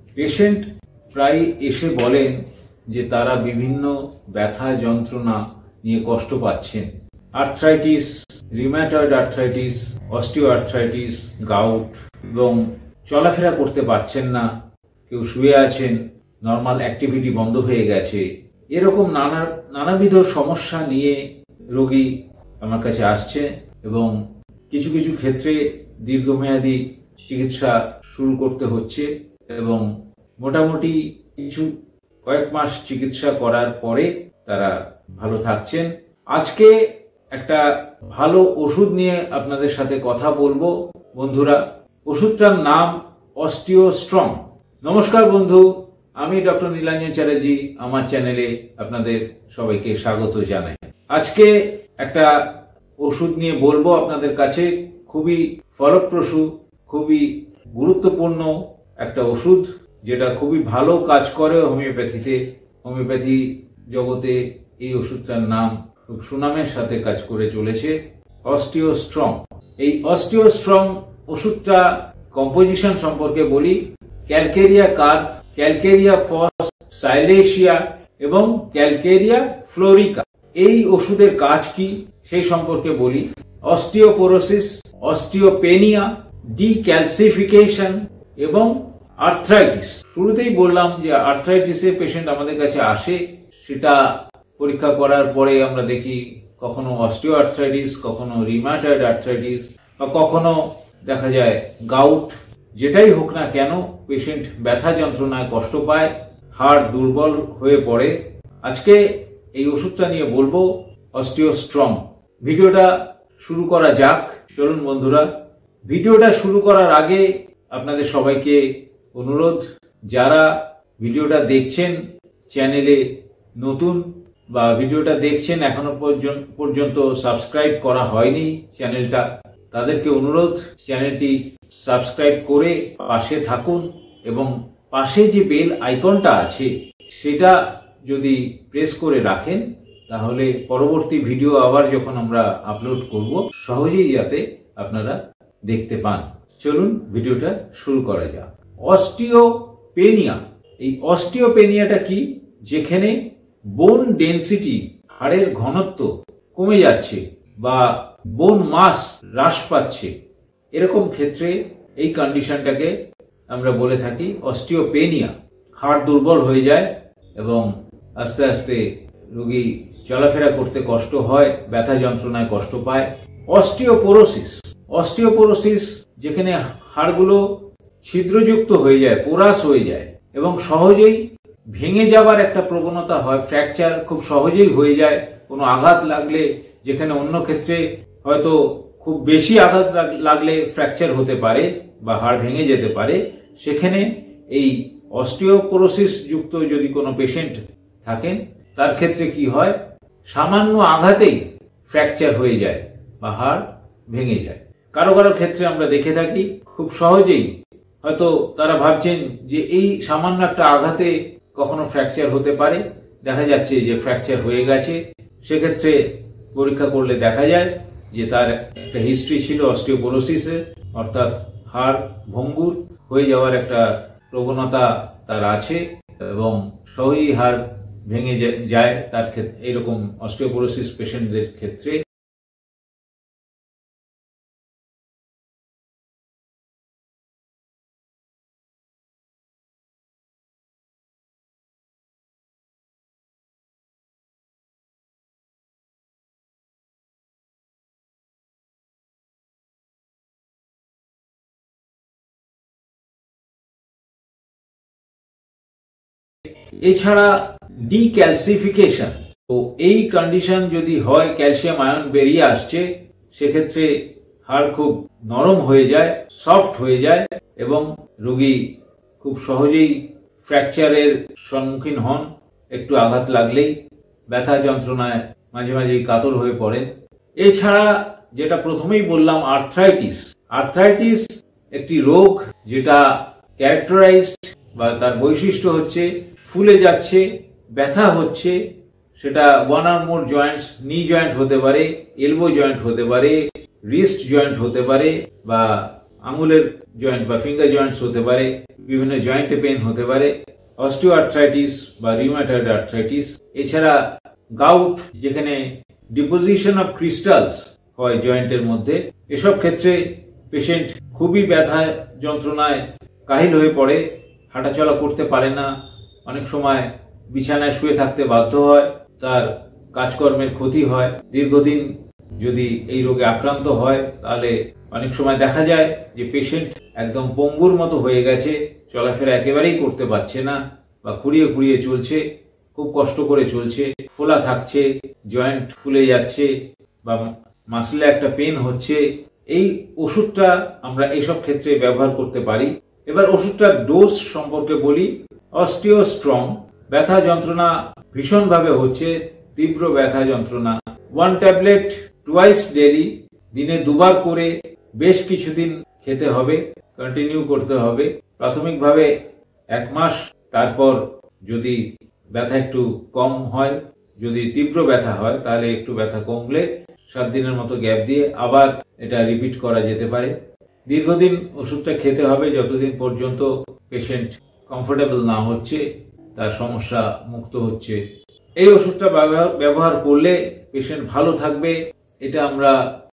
Patient প্রায় এসে বলেন যে তারা বিভিন্ন ব্যথা যন্ত্রণা নিয়ে কষ্ট পাচ্ছেন। Arthritis, rheumatoid arthritis, osteo arthritis, gout, এবং চলাফেরা করতে পারছেন না, কেউ শুয়ে আছেন, নর্মাল অ্যাক্টিভিটি বন্ধ হয়ে গেছে। এরকম নানাবিধ সমস্যা নিয়ে রোগী আমার কাছে আসছে এবং কিছু কিছু ক্ষেত্রে দীর্ঘমেয়াদী চিকিৎসা শুরু করতে হচ্ছে এবং মোটামুটি কয়েক মাস চিকিৎসা করার পরে তারা ভালো থাকছেন। আজকে একটা ভালো ওষুধ নিয়ে আপনাদের সাথে কথা বলবো বন্ধুরা। ওষুধটার নাম অস্টিওস্ট্রং। নমস্কার বন্ধু, আমি ডক্টর নীলাঞ্জন চ্যাটার্জি। আমার চ্যানেলে আপনাদের সবাইকে স্বাগত জানাই। আজকে একটা ওষুধ নিয়ে বলবো আপনাদের কাছে, খুবই ফলপ্রসূ, খুবই গুরুত্বপূর্ণ একটা ওষুধ, যেটা খুবই ভালো কাজ করে হোমিওপ্যাথিতে। হোমিওপ্যাথি জগতে এই ওষুধটার নাম খুব সুনামের সাথে কাজ করে চলেছে, অস্টিওস্ট্রং। এই অস্টিওস্ট্রং ওষুধটা কম্পোজিশন সম্পর্কে বলি। Calcarea carb, calcarea phos, silicea এবং ক্যালকেরিয়া ফ্লোরিকা। এই ওষুধের কাজ কি সেই সম্পর্কে বলি। অস্টিওপোরোসিস, অস্টিওপেনিয়া, ডিক্যালসিফিকেশন এবং আর্থ্রাইটিস। শুরুতেই বললাম যে আর্থ্রাইটিসের পেশেন্ট আমাদের কাছে আসে, সেটা পরীক্ষা করার পরে আমরা দেখি কখনো অস্টিও আর্থ্রাইটিস, কখনো রিউম্যাটয়েড আর্থ্রাইটিস, বা কখনো দেখা যায় গাউট। যেটাই হোক না কেন, পেশেন্ট ব্যথা যন্ত্রণায় কষ্ট পায়, হাড় দুর্বল হয়ে পড়ে। আজকে এই ওষুধটা নিয়ে বলবো, অস্টিওস্ট্রং। ভিডিওটা শুরু করা যাক। চলুন বন্ধুরা, ভিডিওটা শুরু করার আগে আপনাদের সবাইকে অনুরোধ, যারা ভিডিওটা দেখছেন চ্যানেলে নতুন, বা ভিডিওটা দেখছেন এখনো পর্যন্ত সাবস্ক্রাইব করা হয়নি চ্যানেলটা, তাদেরকে অনুরোধ চ্যানেলটি সাবস্ক্রাইব করে পাশে থাকুন এবং পাশে যে বেল আইকনটা আছে সেটা যদি প্রেস করে রাখেন, তাহলে পরবর্তী ভিডিও আবার যখন আমরা আপলোড করব সহজেই যাতে আপনারা দেখতে পান। চলুন ভিডিওটা শুরু করা যাক। অস্টিওপেনিয়া। এই অস্টিওপেনিয়াটা কি? যেখানে বোন ডেনসিটি, হাড়ের ঘনত্ব কমে যাচ্ছে বা বোন মাস হ্রাস পাচ্ছে, এরকম ক্ষেত্রে এই কন্ডিশনটাকে আমরা বলে থাকি অস্টিওপেনিয়া। হাড় দুর্বল হয়ে যায় এবং আস্তে আস্তে রোগী চলাফেরা করতে কষ্ট হয়, ব্যথা যন্ত্রণায় কষ্ট পায়। অস্টিওপোরোসিস। অস্টিওপোরোসিস যেখানে হাড়গুলো ছিদ্রযুক্ত হয়ে যায়, পোরাস হয়ে যায় এবং সহজেই ভেঙে যাবার একটা প্রবণতা হয়। ফ্র্যাকচার খুব সহজেই হয়ে যায় কোনো আঘাত লাগলে, যেখানে অন্য ক্ষেত্রে হয়তো খুব বেশি আঘাত লাগলে ফ্র্যাকচার হতে পারে বা হাড় ভেঙে যেতে পারে। সেখানে এই অস্টিওপোরোসিস যুক্ত যদি কোনো পেশেন্ট থাকেন, তার ক্ষেত্রে কি হয়, সামান্য আঘাতেই ফ্র্যাকচার হয়ে যায় বা হাড় ভেঙে যায়। কারো কারো ক্ষেত্রে আমরা দেখে থাকি খুব সহজেই, হয়তো তারা ভাবছেন যে এই সামান্য একটা আঘাতে কখনো ফ্র্যাকচার হতে পারে, দেখা যাচ্ছে যে ফ্র্যাকচার হয়ে গেছে। সেক্ষেত্রে পরীক্ষা করলে দেখা যায় যে তার একটা হিস্ট্রি ছিল অস্টিওপোরোসিসের, অর্থাৎ হাড় ভঙ্গুর হয়ে যাওয়ার একটা প্রবণতা তার আছে এবং সহজেই হাড় ভেঙে যায় তার ক্ষেত্রে। এরকম অস্টিওপোরোসিস পেশেন্টদের ক্ষেত্রে এছাড়া ডিক্যালসিফিকেশন। তো এই কন্ডিশন যদি হয়, ক্যালসিয়াম আয়ন বেরিয়ে আসছে, সেক্ষেত্রে হাড় খুব নরম হয়ে যায়, সফট হয়ে যায় এবং রোগী খুব সহজেই ফ্র্যাকচারের সম্মুখীন হন। একটু আঘাত লাগলেই ব্যথা যন্ত্রণায় মাঝে মাঝেই কাতর হয়ে পড়েন। এছাড়া যেটা প্রথমেই বললাম, আর্থ্রাইটিস। আর্থ্রাইটিস একটি রোগ যেটা ক্যারেক্টারাইজড বা তার বৈশিষ্ট্য হচ্ছে ফুলে যাচ্ছে, ব্যথা হচ্ছে। সেটা one or more joints, knee joint হতে পারে, এলবো জয়েন্ট হতে পারে, রিস্ট জয়েন্ট হতে পারে, বা আঙুলের জয়েন্ট বা ফিঙ্গার জয়েন্টস হতে পারে, বিভিন্ন জয়েন্টে পেন হতে পারে, অস্টিওআর্থ্রাইটিস বা রিউমাটয়েড আর্থ্রাইটিস। এছাড়া গাউট, যেখানে ডিপোজিশন অফ ক্রিস্টালস হয় জয়েন্টের মধ্যে, এসব ক্ষেত্রে পেশেন্ট খুবই ব্যথা যন্ত্রণায় কাহিল হয়ে পড়ে, হাঁটাচলা করতে পারে না, অনেক সময় বিছানায় শুয়ে থাকতে বাধ্য হয়, তার কাজকর্মের ক্ষতি হয়। দীর্ঘদিন যদি এই রোগে আক্রান্ত হয় তাহলে অনেক সময় দেখা যায় যে পেশেন্ট একদম পঙ্গুর মতো হয়ে গেছে, চলাফেরা একেবারেই করতে পারছে না বা খুঁড়িয়ে খুঁড়িয়ে চলছে, খুব কষ্ট করে চলছে, ফোলা থাকছে, জয়েন্ট ফুলে যাচ্ছে বা মাসলে একটা পেন হচ্ছে। এই ওষুধটা আমরা এইসব ক্ষেত্রে ব্যবহার করতে পারি। এবার ওষুধটার ডোজ সম্পর্কে বলি। অস্টিওস্ট্রং, ব্যথা যন্ত্রণা ভীষণভাবে হচ্ছে, তীব্র ব্যথা যন্ত্রণা, 1 ট্যাবলেট টুয়াইস ডেইলি, দিনে 2 বার করে বেশ কিছুদিন খেতে হবে, কন্টিনিউ করতে হবে, প্রাথমিকভাবে 1 মাস। তারপর যদি ব্যথা একটু কম হয়, যদি তীব্র ব্যথা হয় তাহলে একটু ব্যথা কমলে 7 দিনের মতো গ্যাপ দিয়ে আবার এটা রিপিট করা যেতে পারে। দীর্ঘদিন ওষুধটা খেতে হবে যতদিন পর্যন্ত পেশেন্ট কমফোর্টেবল না হচ্ছে, তার সমস্যা মুক্ত হচ্ছে। এই ওষুধটা ব্যবহার করলে পেশেন্ট ভালো থাকবে, এটা আমরা